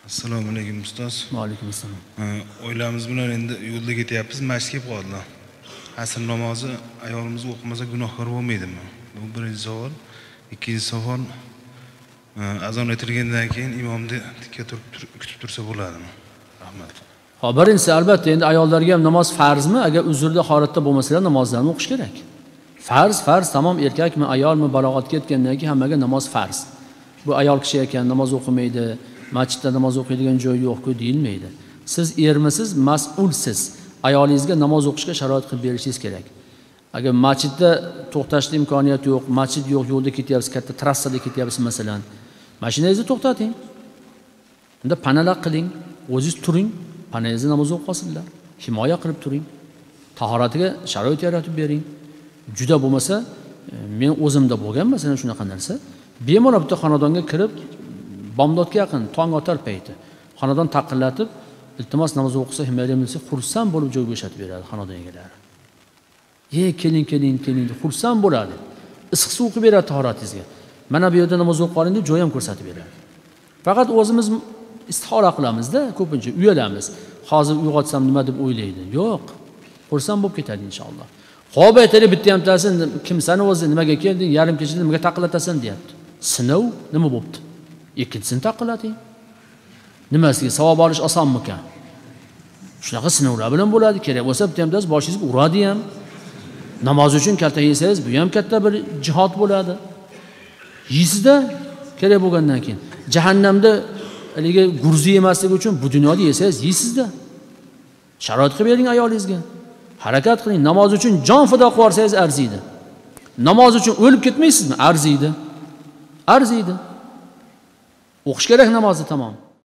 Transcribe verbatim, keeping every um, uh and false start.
Assalomu alaykum ustoz. Va alaykum assalom. Oilamiz bilan endi yo'lda ketyapmiz, masjidga kelib qoldilar. Asr namozi ayolimiz o'qimasa gunohkor bo'lmaydimi? Bu birinchi savol. Ikkinchi savol, azon aytilgandan keyin imomni tikka turib kutib tursa bo'ladimi? Rahmat. Ha, birinchisi albatta endi ayollarga ham namoz farzmi? Agar uzrli holatda bo'lmasalar namozlarni o'qish kerak. Farz, farz, tamom, erkakmi, ayolmi balog'atga yetgandan keyin hammaga namoz farz. Bu ayol kishi ekan, namoz o'qimaydi, masjidda namoz o'qiydigan joy yo'q-ku deyilmaydi. Siz ermisiz, mas'ulsiz. Ayolingizga namoz o'qishga sharoit qilib berishingiz kerak. Agar masjidda to'xtashga imkoniyat yo'q, masjid yo'q, yo'lda ketyapsiz, katta trassada ketyapsiz masalan, mashinangizni to'xtating. Unda panalaq qiling, o'zingiz turing, panangizni namoz o'qib qolsinlar. Himoya qilib turing. Tahoratiga sharoit yaratib bering. Juda bo'lmasa, men o'zimda bo'lgan masalan shunaqa narsa, bemalol bitta xonadonga kirib, bomdodga yaqin tong otar payti xonadon taqillatib, iltimos namoz o'qisa, himoya qilsa, xursand bo'lib joy bo'shatib beradi xonadon egalari. "Ye, keling, keling, keling" deb xursand bo'ladi. Issiq suv qilib beradi tahoratingizga. Mana bu yerda namoz o'qib qoling deb joy ham ko'rsatib beradi. Faqat o'zimiz istixora qilamiz-da, ko'pincha uyalamiz. Hozir uyg'otsam nima deb o'ylaydi. Yo'q. Xursand bo'lib ketadi inshaalloh. Xo'p, aytaylik, bitta ham tasin, kimsan o'zi, nimaga kelding, yarim kechada nimaga taqillatasan deyapti. Sinov nima bo'pti? Ikkinchisini taqillating. Nimasiga savob olish osonmikan? Shunaqa sinovlar bilan bo'ladi. Kerak bo'lsa bitta ham tasin boshingizga uradi ham. Namoz uchun kalta yesangiz, bu ham katta bir jihod bo'ladi. Yeysiz-da kerak bo'lgandan keyin. Jahannamda haligi gurzi yemasligi uchun bu dunyoda yesangiz, yeysiz-da. Sharoit qilib bering ayolingizga. Harakat qiling, namoz uchun jon fido qilib yorsangiz arziydi. Namoz uchun o'lib ketmaysizmi? Arziydi. Arziydi. O'qish kerak namozni, tamom.